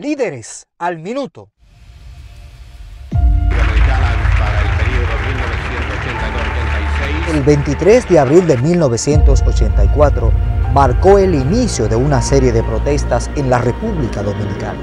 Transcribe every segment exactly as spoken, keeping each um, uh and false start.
Líderes al minuto. El veintitrés de abril de mil novecientos ochenta y cuatro marcó el inicio de una serie de protestas en la República Dominicana.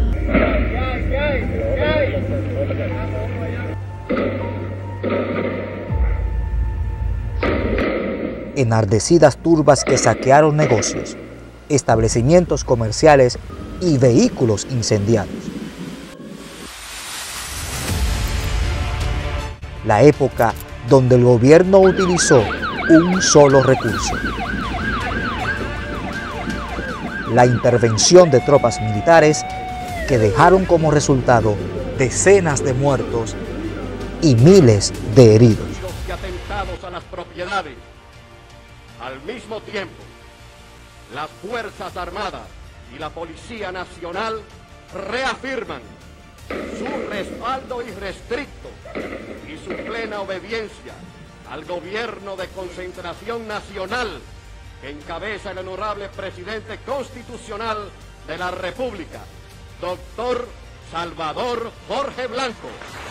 Enardecidas turbas que saquearon negocios, establecimientos comerciales y vehículos incendiados. La época donde el gobierno utilizó un solo recurso: la intervención de tropas militares que dejaron como resultado decenas de muertos y miles de heridos. Y atentados a las propiedades. Al mismo tiempo, las Fuerzas Armadas y la Policía Nacional reafirman su respaldo irrestricto y su plena obediencia al gobierno de concentración nacional que encabeza el honorable presidente constitucional de la República, doctor Salvador Jorge Blanco.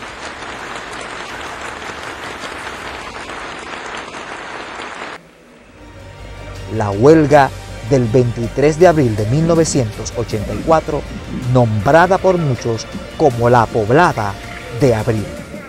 La huelga del veintitrés de abril de mil novecientos ochenta y cuatro, nombrada por muchos como la poblada de abril.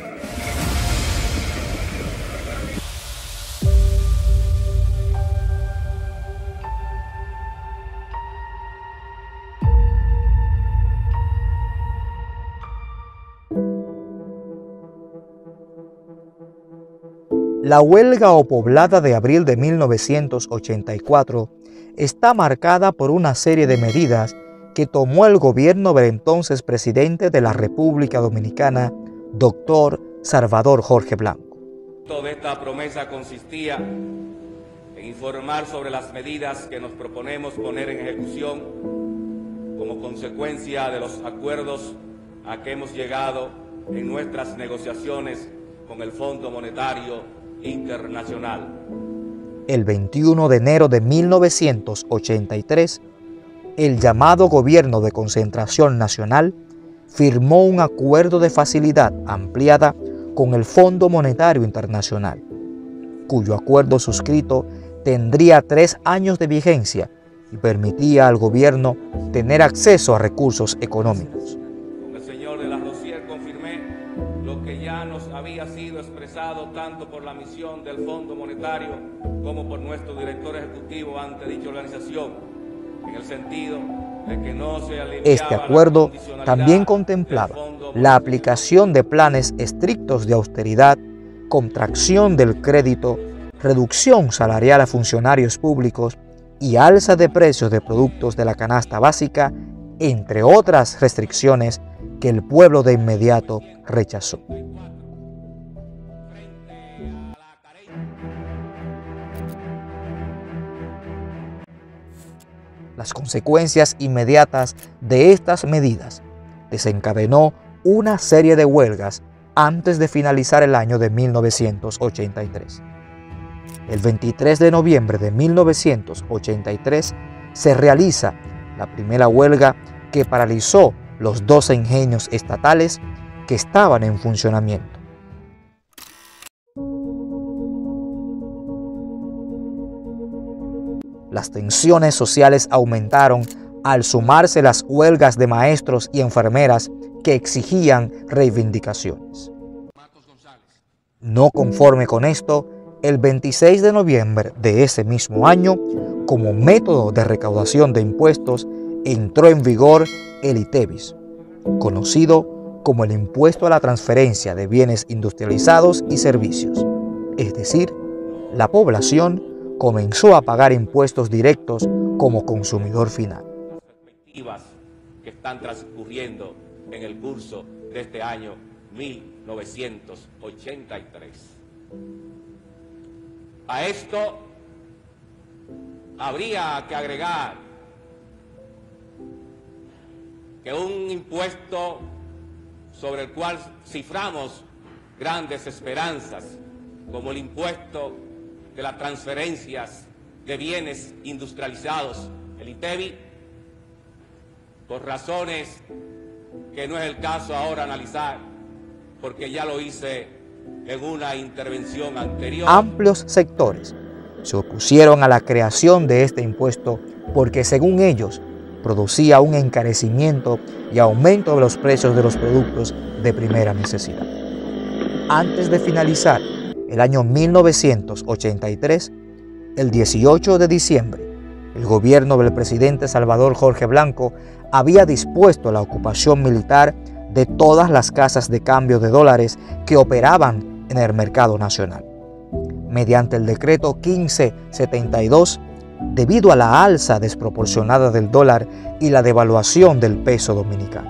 La huelga o poblada de abril de mil novecientos ochenta y cuatro está marcada por una serie de medidas que tomó el gobierno del entonces presidente de la República Dominicana, doctor Salvador Jorge Blanco. Toda esta promesa consistía en informar sobre las medidas que nos proponemos poner en ejecución como consecuencia de los acuerdos a que hemos llegado en nuestras negociaciones con el Fondo Monetario Internacional. El veintiuno de enero de mil novecientos ochenta y tres, el llamado Gobierno de Concentración Nacional firmó un acuerdo de facilidad ampliada con el Fondo Monetario Internacional, cuyo acuerdo suscrito tendría tres años de vigencia y permitía al gobierno tener acceso a recursos económicos. Con el señor de la Rosier confirmé lo que ya nos había sido expresado tanto por la misión del Fondo Monetario como por nuestro director ejecutivo ante dicha organización, en el sentido de que no se aliviaba. Este acuerdo también contemplaba la aplicación de planes estrictos de austeridad, contracción del crédito, reducción salarial a funcionarios públicos y alza de precios de productos de la canasta básica, entre otras restricciones que el pueblo de inmediato rechazó. Las consecuencias inmediatas de estas medidas desencadenó una serie de huelgas antes de finalizar el año de mil novecientos ochenta y tres. El veintitrés de noviembre de mil novecientos ochenta y tres se realiza la primera huelga que paralizó los doce ingenios estatales que estaban en funcionamiento. Las tensiones sociales aumentaron al sumarse las huelgas de maestros y enfermeras que exigían reivindicaciones. No conforme con esto, el veintiséis de noviembre de ese mismo año, como método de recaudación de impuestos, entró en vigor el ITEVIS, conocido como el Impuesto a la Transferencia de Bienes Industrializados y Servicios. Es decir, la población comenzó a pagar impuestos directos como consumidor final. Perspectivas que están transcurriendo en el curso de este año mil novecientos ochenta y tres. A esto habría que agregar que un impuesto sobre el cual ciframos grandes esperanzas, como el impuesto de las transferencias de bienes industrializados, el ITEVI, por razones que no es el caso ahora analizar, porque ya lo hice en una intervención anterior. Amplios sectores se opusieron a la creación de este impuesto porque, según ellos, producía un encarecimiento y aumento de los precios de los productos de primera necesidad. Antes de finalizar el año mil novecientos ochenta y tres, el dieciocho de diciembre, el gobierno del presidente Salvador Jorge Blanco había dispuesto la ocupación militar de todas las casas de cambio de dólares que operaban en el mercado nacional. Mediante el decreto quince setenta y dos, debido a la alza desproporcionada del dólar y la devaluación del peso dominicano.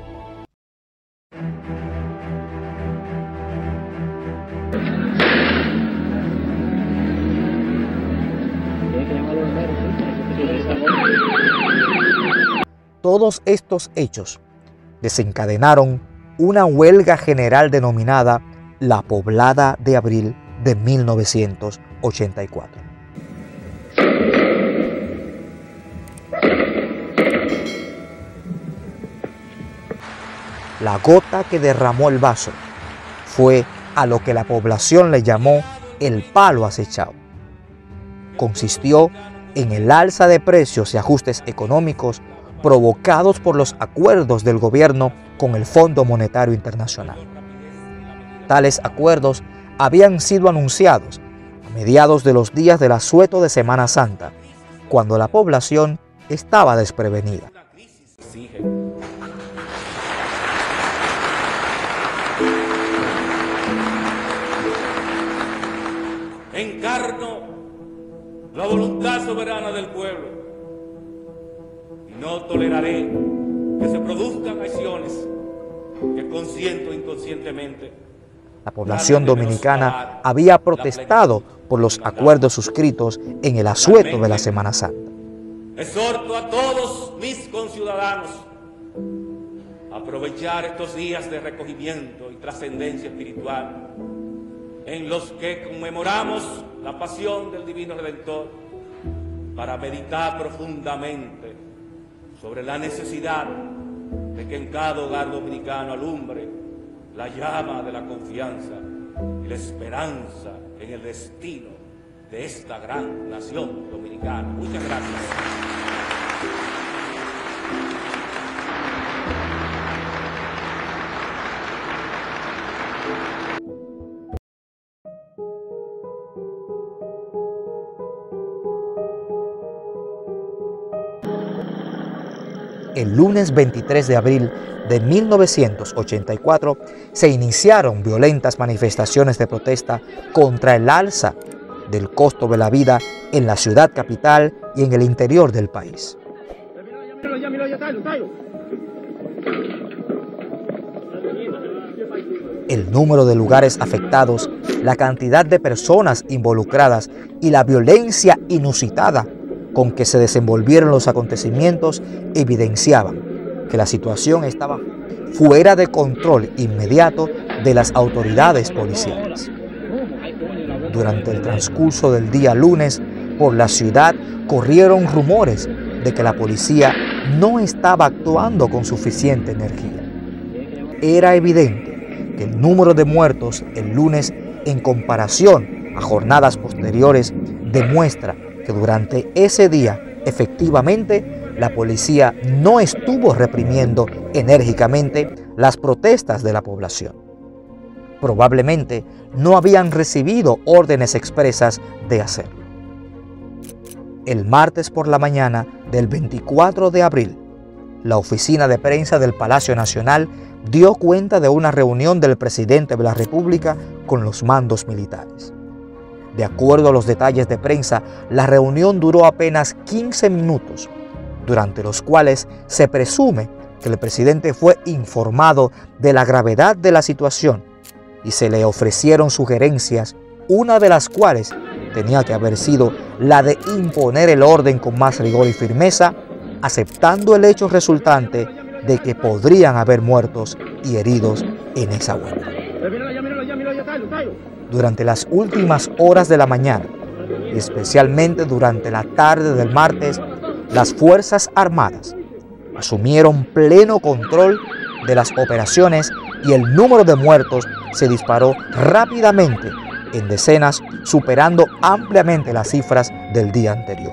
Todos estos hechos desencadenaron una huelga general denominada la Poblada de Abril de mil novecientos ochenta y cuatro. La gota que derramó el vaso fue a lo que la población le llamó el palo acechado. Consistió en el alza de precios y ajustes económicos provocados por los acuerdos del gobierno con el Fondo Monetario Internacional. Tales acuerdos habían sido anunciados a mediados de los días del asueto de Semana Santa, cuando la población estaba desprevenida. Encarno la voluntad soberana del pueblo y no toleraré que se produzcan acciones que consciente o inconscientemente. La población dominicana había protestado por los acuerdos suscritos en el asueto de la Semana Santa. Exhorto a todos mis conciudadanos a aprovechar estos días de recogimiento y trascendencia espiritual en los que conmemoramos la pasión del Divino Redentor, para meditar profundamente sobre la necesidad de que en cada hogar dominicano alumbre la llama de la confianza y la esperanza en el destino de esta gran nación dominicana. Muchas gracias. El lunes veintitrés de abril de mil novecientos ochenta y cuatro se iniciaron violentas manifestaciones de protesta contra el alza del costo de la vida en la ciudad capital y en el interior del país. El número de lugares afectados, la cantidad de personas involucradas y la violencia inusitada con que se desenvolvieron los acontecimientos evidenciaban que la situación estaba fuera de control inmediato de las autoridades policiales. Durante el transcurso del día lunes, por la ciudad corrieron rumores de que la policía no estaba actuando con suficiente energía. Era evidente que el número de muertos el lunes, en comparación a jornadas posteriores, demuestra que durante ese día, efectivamente, la policía no estuvo reprimiendo enérgicamente las protestas de la población. Probablemente no habían recibido órdenes expresas de hacerlo. El martes por la mañana del veinticuatro de abril, la oficina de prensa del Palacio Nacional dio cuenta de una reunión del presidente de la República con los mandos militares. De acuerdo a los detalles de prensa, la reunión duró apenas quince minutos, durante los cuales se presume que el presidente fue informado de la gravedad de la situación y se le ofrecieron sugerencias, una de las cuales tenía que haber sido la de imponer el orden con más rigor y firmeza, aceptando el hecho resultante de que podrían haber muertos y heridos en esa huelga. Durante las últimas horas de la mañana, y especialmente durante la tarde del martes, las Fuerzas Armadas, asumieron pleno control de las operaciones y el número de muertos se disparó rápidamente en decenas, superando ampliamente las cifras del día anterior.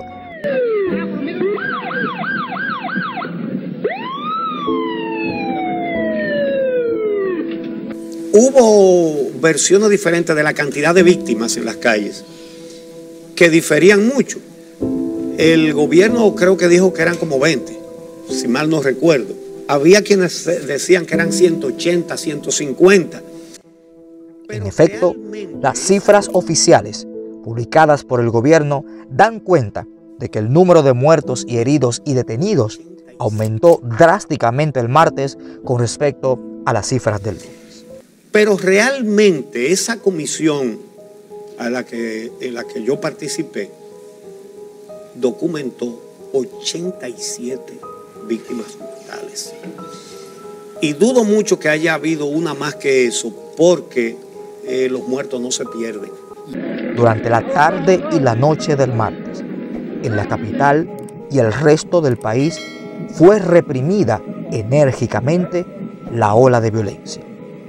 Hubo versiones diferentes de la cantidad de víctimas en las calles que diferían mucho. El gobierno creo que dijo que eran como veinte, si mal no recuerdo. Había quienes decían que eran ciento ochenta, ciento cincuenta. En efecto, las cifras oficiales publicadas por el gobierno dan cuenta de que el número de muertos y heridos y detenidos aumentó drásticamente el martes con respecto a las cifras del lunes. Pero realmente esa comisión a la que, en la que yo participé documentó ochenta y siete víctimas mortales. Y dudo mucho que haya habido una más que eso, porque eh, los muertos no se pierden. Durante la tarde y la noche del martes, en la capital y el resto del país, fue reprimida enérgicamente la ola de violencia.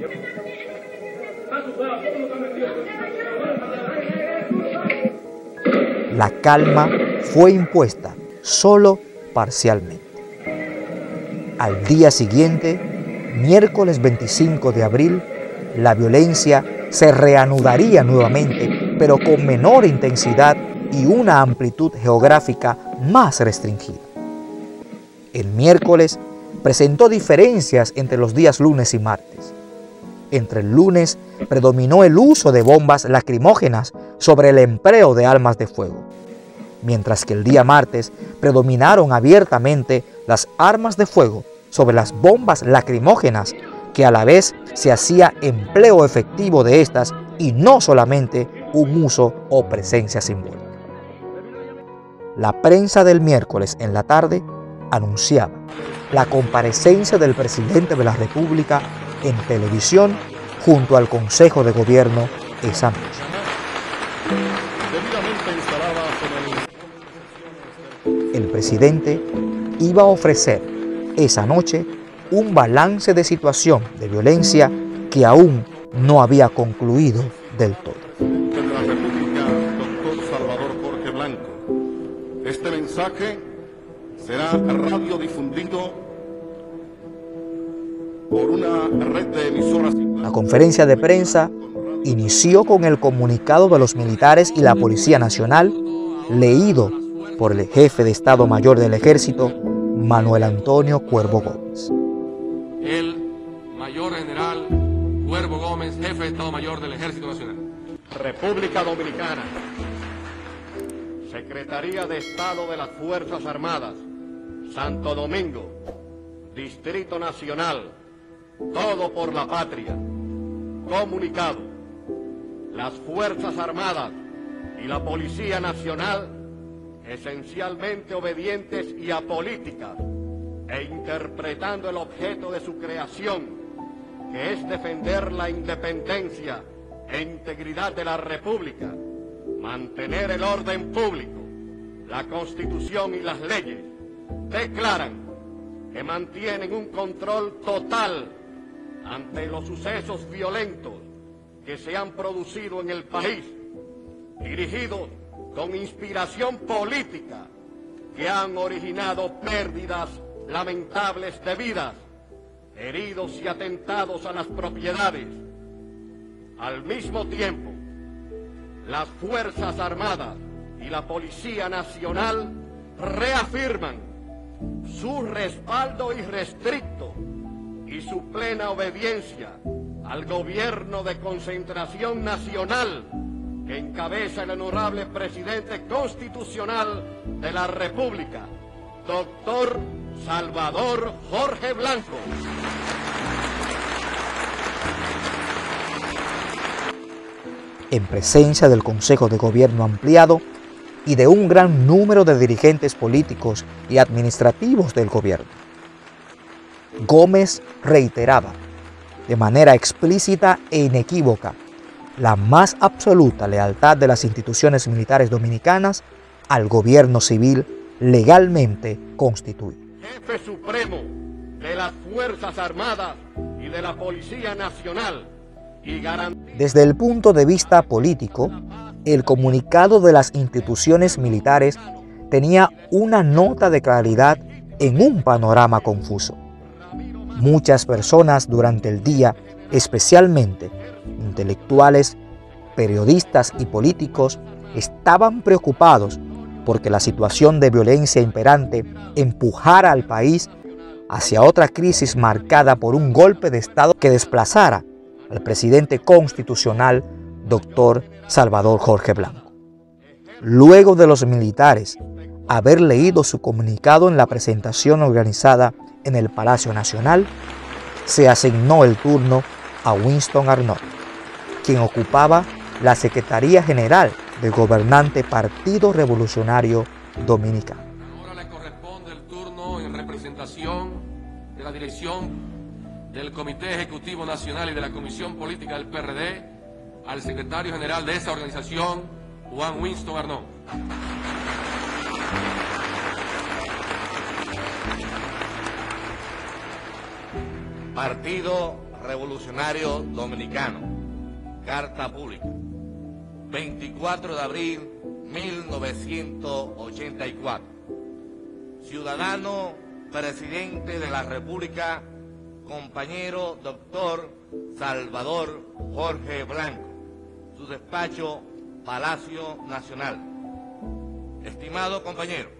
La calma fue impuesta solo parcialmente. Al día siguiente, miércoles veinticinco de abril, la violencia se reanudaría nuevamente, pero con menor intensidad y una amplitud geográfica más restringida. El miércoles presentó diferencias entre los días lunes y martes. Entre el lunes predominó el uso de bombas lacrimógenas sobre el empleo de armas de fuego, mientras que el día martes predominaron abiertamente las armas de fuego sobre las bombas lacrimógenas, que a la vez se hacía empleo efectivo de estas y no solamente un uso o presencia simbólica. La prensa del miércoles en la tarde anunciaba la comparecencia del presidente de la República en televisión junto al Consejo de Gobierno esa noche. El presidente iba a ofrecer esa noche un balance de situación de violencia que aún no había concluido del todo. De la República, doctor Salvador Jorge Blanco. Este mensaje será radiodifundido por una red de emisoras. La conferencia de prensa inició con el comunicado de los militares y la Policía Nacional, leído por el jefe de Estado Mayor del Ejército, Manuel Antonio Cuervo Gómez. El Mayor General Cuervo Gómez, jefe de Estado Mayor del Ejército Nacional. República Dominicana, Secretaría de Estado de las Fuerzas Armadas, Santo Domingo, Distrito Nacional, todo por la patria. Comunicado: las Fuerzas Armadas y la Policía Nacional, esencialmente obedientes y apolíticas, e interpretando el objeto de su creación, que es defender la independencia e integridad de la República, mantener el orden público, la Constitución y las leyes, declaran que mantienen un control total ante los sucesos violentos que se han producido en el país, dirigidos con inspiración política, que han originado pérdidas lamentables de vidas, heridos y atentados a las propiedades. Al mismo tiempo, las Fuerzas Armadas y la Policía Nacional reafirman su respaldo irrestricto y su plena obediencia al gobierno de concentración nacional que encabeza el honorable presidente constitucional de la República, doctor Salvador Jorge Blanco. En presencia del Consejo de Gobierno ampliado y de un gran número de dirigentes políticos y administrativos del gobierno, Gómez reiteraba de manera explícita e inequívoca la más absoluta lealtad de las instituciones militares dominicanas al gobierno civil legalmente constituido. jefe supremo de las Fuerzas Armadas y de la Policía Nacional y garantiza... Desde el punto de vista político, el comunicado de las instituciones militares tenía una nota de claridad en un panorama confuso. Muchas personas durante el día, especialmente intelectuales, periodistas y políticos, estaban preocupados porque la situación de violencia imperante empujara al país hacia otra crisis marcada por un golpe de Estado que desplazara al presidente constitucional, doctor Salvador Jorge Blanco. Luego de los militares haber leído su comunicado en la presentación organizada en el Palacio Nacional, se asignó el turno a Winston Arnott, quien ocupaba la Secretaría General del gobernante Partido Revolucionario Dominicano. Ahora le corresponde el turno en representación de la dirección del Comité Ejecutivo Nacional y de la Comisión Política del P R D al secretario general de esa organización, Juan Winston Arnott. Partido Revolucionario Dominicano, Carta Pública, veinticuatro de abril de mil novecientos ochenta y cuatro. Ciudadano Presidente de la República, compañero doctor Salvador Jorge Blanco, su despacho Palacio Nacional. Estimado compañero,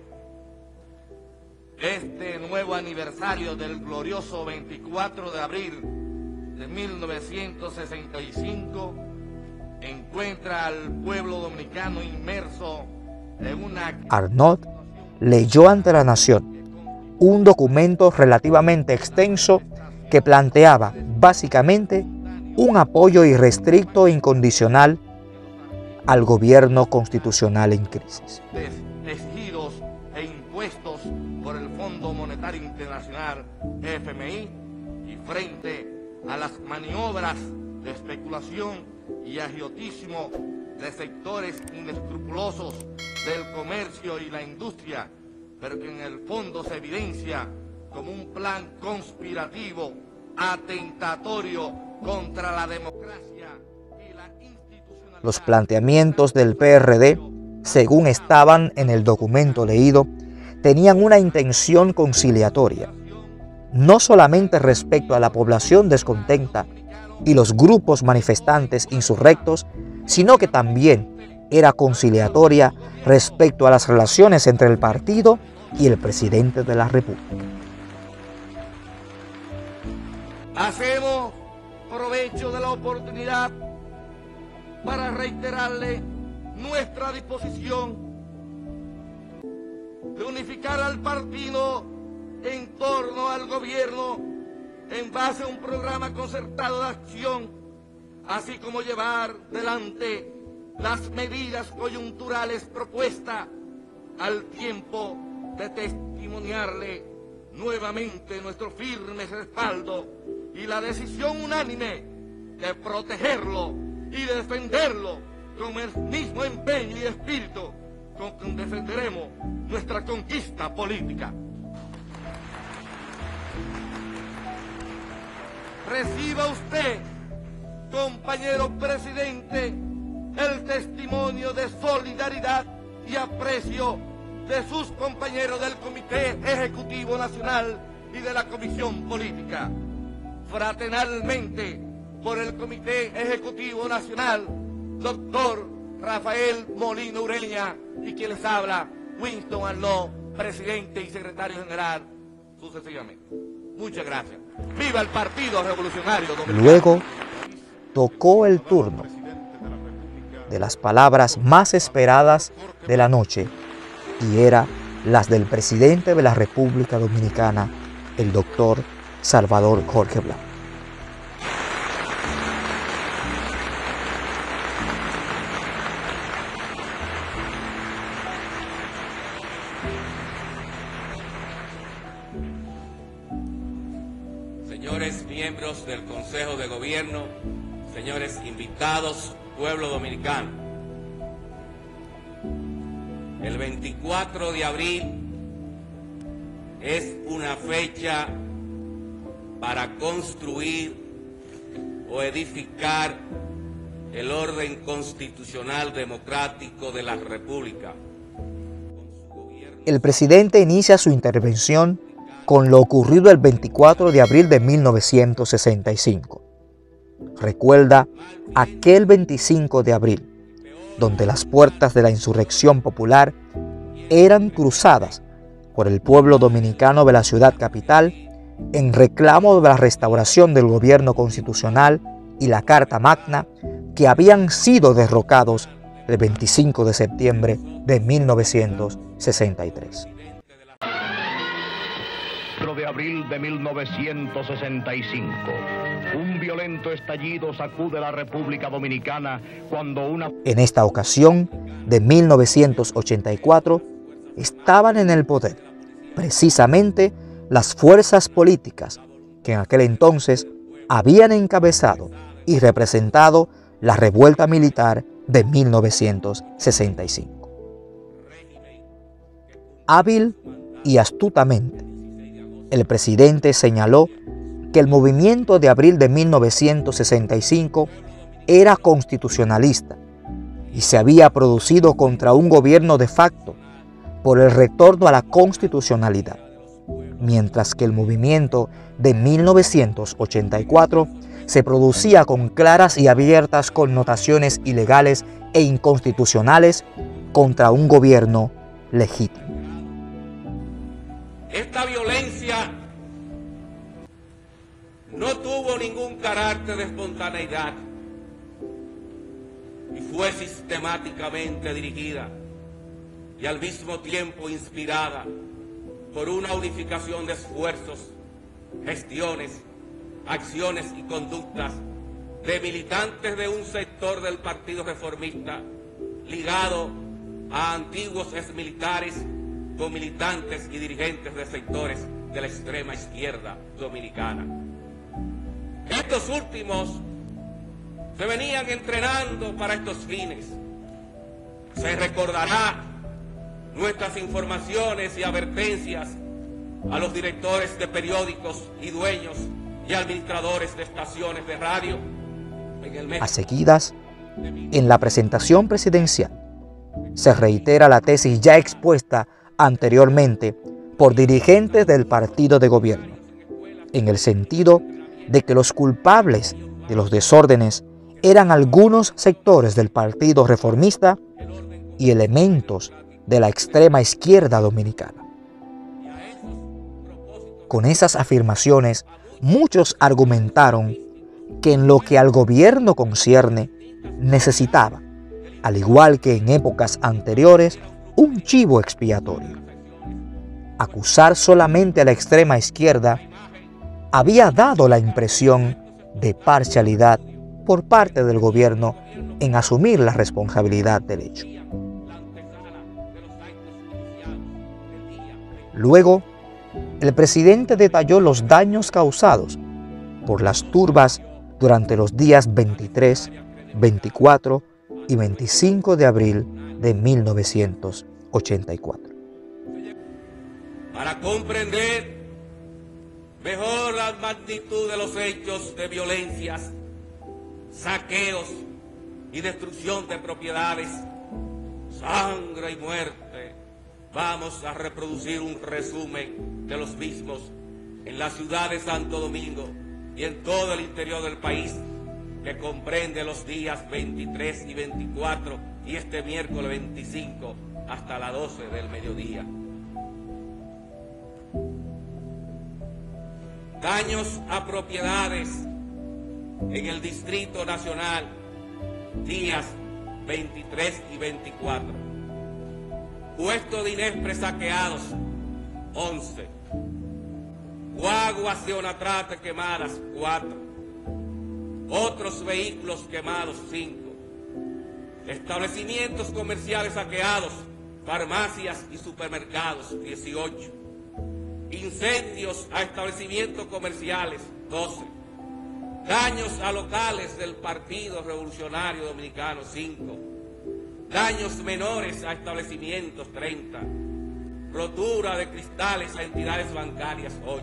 este nuevo aniversario del glorioso veinticuatro de abril de mil novecientos sesenta y cinco encuentra al pueblo dominicano inmerso en una... Arnott leyó ante la nación un documento relativamente extenso que planteaba básicamente un apoyo irrestricto e incondicional al gobierno constitucional en crisis. Tejidos e impuestos por el Fondo Monetario Internacional, F M I, y frente a las maniobras de especulación y agiotismo de sectores inescrupulosos del comercio y la industria, pero que en el fondo se evidencia como un plan conspirativo, atentatorio contra la democracia y la institucionalidad. Los planteamientos del P R D, según estaban en el documento leído, tenían una intención conciliatoria, no solamente respecto a la población descontenta y los grupos manifestantes insurrectos, sino que también era conciliatoria respecto a las relaciones entre el partido y el presidente de la República. Hacemos provecho de la oportunidad para reiterarle nuestra disposición de unificar al partido en torno al gobierno en base a un programa concertado de acción, así como llevar delante las medidas coyunturales propuestas al tiempo de testimoniarle nuevamente nuestro firme respaldo y la decisión unánime de protegerlo y de defenderlo con el mismo empeño y espíritu con que defenderemos nuestra conquista política. Reciba usted, compañero presidente, el testimonio de solidaridad y aprecio de sus compañeros del Comité Ejecutivo Nacional y de la Comisión Política. Fraternalmente, por el Comité Ejecutivo Nacional, doctor Rafael Molina Ureña, y quien les habla, Winston Arnott, presidente y secretario general, sucesivamente. Muchas gracias. ¡Viva el Partido Revolucionario Dominicano! Luego tocó el turno de las palabras más esperadas de la noche, y eran las del presidente de la República Dominicana, el doctor Salvador Jorge Blanco. Señores miembros del Consejo de Gobierno, señores invitados, pueblo dominicano, el veinticuatro de abril es una fecha para construir o edificar el orden constitucional democrático de la República. El presidente inicia su intervención con lo ocurrido el veinticuatro de abril de mil novecientos sesenta y cinco. Recuerda aquel veinticinco de abril, donde las puertas de la insurrección popular eran cruzadas por el pueblo dominicano de la ciudad capital en reclamo de la restauración del gobierno constitucional y la Carta Magna que habían sido derrocados el veinticinco de septiembre de mil novecientos sesenta y tres. de abril de mil novecientos sesenta y cinco. Un violento estallido sacude la República Dominicana cuando una... En esta ocasión, de mil novecientos ochenta y cuatro, estaban en el poder precisamente las fuerzas políticas que en aquel entonces habían encabezado y representado la revuelta militar de mil novecientos sesenta y cinco. Hábil y astutamente, el presidente señaló que el movimiento de abril de mil novecientos sesenta y cinco era constitucionalista y se había producido contra un gobierno de facto por el retorno a la constitucionalidad, mientras que el movimiento de mil novecientos ochenta y cuatro se producía con claras y abiertas connotaciones ilegales e inconstitucionales contra un gobierno legítimo. Esta violencia no tuvo ningún carácter de espontaneidad y fue sistemáticamente dirigida y al mismo tiempo inspirada por una unificación de esfuerzos, gestiones, acciones y conductas de militantes de un sector del Partido Reformista ligado a antiguos exmilitares con militantes y dirigentes de sectores de la extrema izquierda dominicana. Estos últimos se venían entrenando para estos fines. Se recordará nuestras informaciones y advertencias a los directores de periódicos y dueños y administradores de estaciones de radio. En el mes... A seguidas, en la presentación presidencial, se reitera la tesis ya expuesta anteriormente por dirigentes del partido de gobierno, en el sentido de que los culpables de los desórdenes eran algunos sectores del Partido Reformista y elementos de la extrema izquierda dominicana. Con esas afirmaciones, muchos argumentaron que en lo que al gobierno concierne, necesitaba, al igual que en épocas anteriores, un chivo expiatorio. Acusar solamente a la extrema izquierda había dado la impresión de parcialidad por parte del gobierno en asumir la responsabilidad del hecho. Luego, el presidente detalló los daños causados por las turbas durante los días veintitrés, veinticuatro y veinticinco de abril de mil novecientos ochenta y cuatro. Para comprender mejor la magnitud de los hechos de violencias, saqueos y destrucción de propiedades, sangre y muerte, vamos a reproducir un resumen de los mismos en la ciudad de Santo Domingo y en todo el interior del país, que comprende los días veintitrés y veinticuatro y este miércoles veinticinco hasta las doce del mediodía. Daños a propiedades en el Distrito Nacional, días veintitrés y veinticuatro. Puestos de Inespre saqueados, once. Guaguas de Onatrate quemadas, cuatro. Otros vehículos quemados, cinco. Establecimientos comerciales saqueados, farmacias y supermercados, dieciocho. Incendios a establecimientos comerciales, doce. Daños a locales del Partido Revolucionario Dominicano, cinco. Daños menores a establecimientos, treinta. rotura de cristales a entidades bancarias, ocho.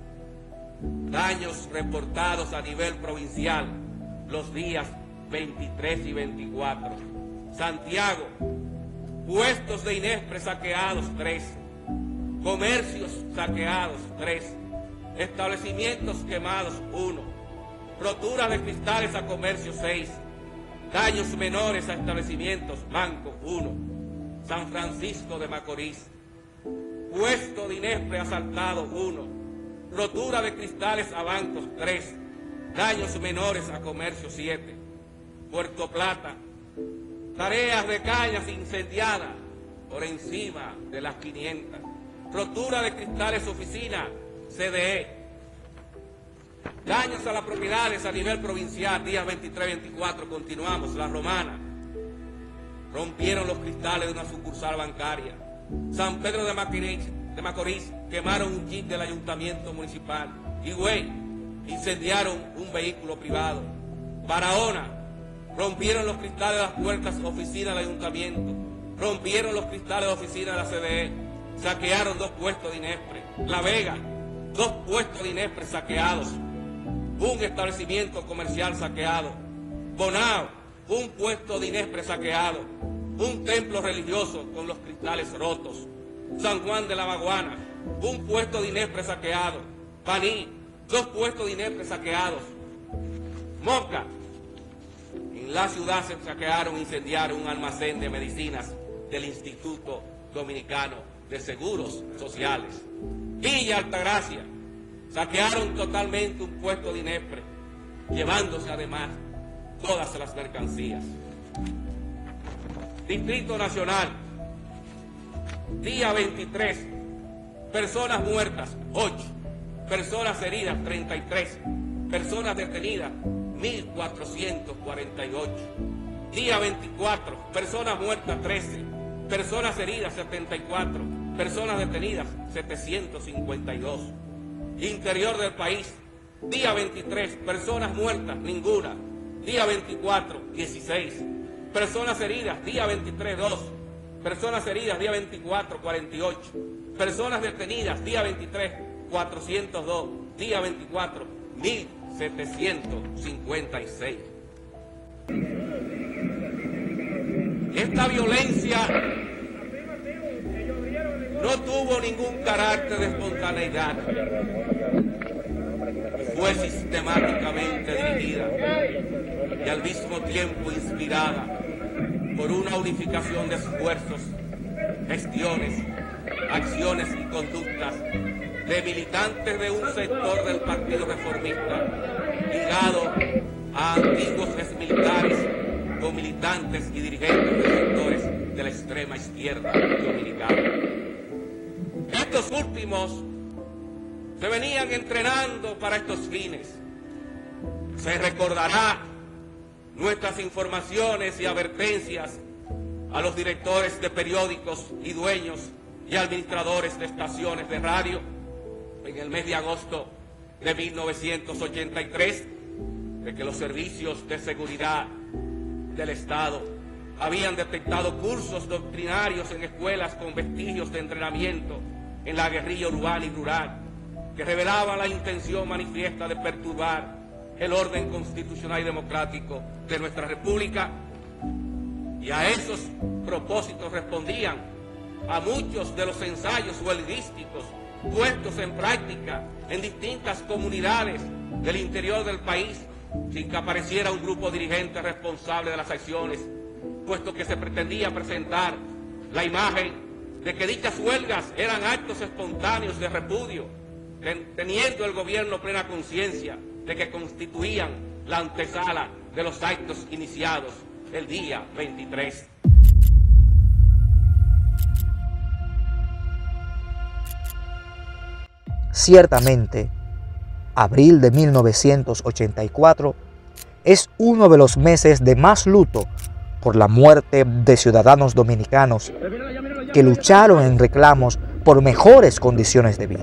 Daños reportados a nivel provincial los días veintitrés y veinticuatro. Santiago, puestos de Inespre saqueados, tres. Comercios saqueados, tres. Establecimientos quemados, uno. Roturas de cristales a comercios, seis. Daños menores a establecimientos, bancos, uno. San Francisco de Macorís, puesto de Inespre asaltado, uno. Rotura de cristales a bancos, tres. Daños menores a comercio, siete. Puerto Plata, tareas de cañas incendiadas por encima de las quinientas. Rotura de cristales oficina, C D E. Daños a las propiedades a nivel provincial, días veintitrés y veinticuatro, continuamos. La Romana, rompieron los cristales de una sucursal bancaria. San Pedro de Macorís, de Macorís quemaron un jeep del ayuntamiento municipal. Higüey, incendiaron un vehículo privado. Barahona, rompieron los cristales de las puertas oficinas del ayuntamiento. Rompieron los cristales de oficina de la C D E. Saquearon dos puestos de Inespre. La Vega, dos puestos de Inespre saqueados. Un establecimiento comercial saqueado. Bonao, un puesto de Inespre saqueado. Un templo religioso con los cristales rotos. San Juan de la Maguana, un puesto de Inespre saqueado. Baní, dos puestos de Inespre saqueados. Moca, en la ciudad se saquearon e incendiaron un almacén de medicinas del Instituto Dominicano de Seguros Sociales. Villa Altagracia, saquearon totalmente un puesto de Inespre, llevándose además todas las mercancías. Distrito Nacional, día veintitrés, personas muertas, ocho, personas heridas, treinta y tres, personas detenidas, mil cuatrocientos cuarenta y ocho. Día veinticuatro, personas muertas, trece, personas heridas, setenta y cuatro, personas detenidas, setecientos cincuenta y dos. Interior del país, día veintitrés, personas muertas, ninguna. Día veinticuatro, dieciséis. Personas heridas, día veintitrés, dos. Personas heridas, día veinticuatro, cuarenta y ocho. Personas detenidas, día veintitrés, cuatrocientos dos. Día veinticuatro, mil setecientos cincuenta y seis. Esta violencia no tuvo ningún carácter de espontaneidad. Fue sistemáticamente dirigida y al mismo tiempo inspirada por una unificación de esfuerzos, gestiones, acciones y conductas de militantes de un sector del Partido Reformista ligado a antiguos exmilitares con militantes y dirigentes de sectores de la extrema izquierda dominicana. Estos últimos se venían entrenando para estos fines. Se recordará nuestras informaciones y advertencias a los directores de periódicos y dueños y administradores de estaciones de radio en el mes de agosto de mil novecientos ochenta y tres de que los servicios de seguridad del Estado habían detectado cursos doctrinarios en escuelas con vestigios de entrenamiento en la guerrilla urbana y rural que revelaban la intención manifiesta de perturbar el orden constitucional y democrático de nuestra República, y a esos propósitos respondían a muchos de los ensayos huelguísticos puestos en práctica en distintas comunidades del interior del país, sin que apareciera un grupo dirigente responsable de las acciones, puesto que se pretendía presentar la imagen de que dichas huelgas eran actos espontáneos de repudio, teniendo el gobierno plena conciencia de que constituían la antesala de los actos iniciados el día veintitrés. Ciertamente, abril de mil novecientos ochenta y cuatro es uno de los meses de más luto por la muerte de ciudadanos dominicanos que lucharon en reclamos por mejores condiciones de vida.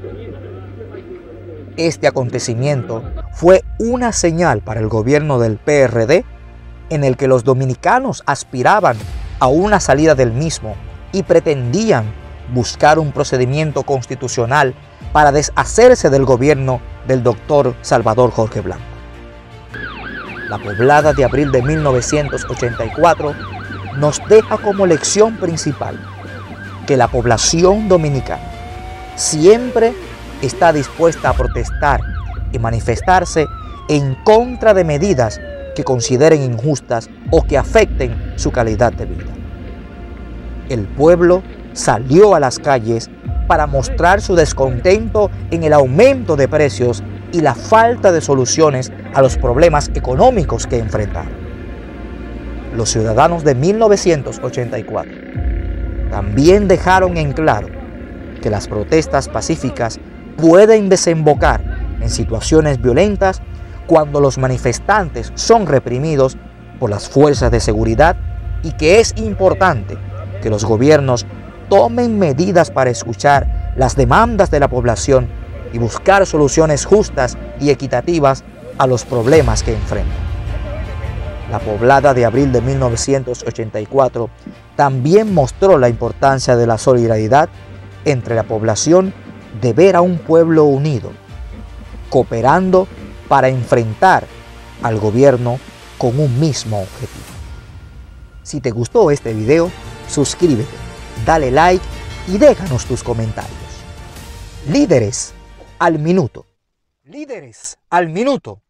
Este acontecimiento fue una señal para el gobierno del P R D en el que los dominicanos aspiraban a una salida del mismo y pretendían buscar un procedimiento constitucional para deshacerse del gobierno del doctor Salvador Jorge Blanco. La poblada de abril de mil novecientos ochenta y cuatro nos deja como lección principal que la población dominicana siempre está dispuesta a protestar y manifestarse en contra de medidas que consideren injustas o que afecten su calidad de vida. El pueblo salió a las calles para mostrar su descontento en el aumento de precios y la falta de soluciones a los problemas económicos que enfrentaron. Los ciudadanos de mil novecientos ochenta y cuatro también dejaron en claro que las protestas pacíficas pueden desembocar en situaciones violentas cuando los manifestantes son reprimidos por las fuerzas de seguridad y que es importante que los gobiernos tomen medidas para escuchar las demandas de la población y buscar soluciones justas y equitativas a los problemas que enfrentan. La poblada de abril de mil novecientos ochenta y cuatro también mostró la importancia de la solidaridad entre la población de ver a un pueblo unido, cooperando para enfrentar al gobierno con un mismo objetivo. Si te gustó este video, suscríbete, dale like y déjanos tus comentarios. Líderes al minuto. Líderes al minuto.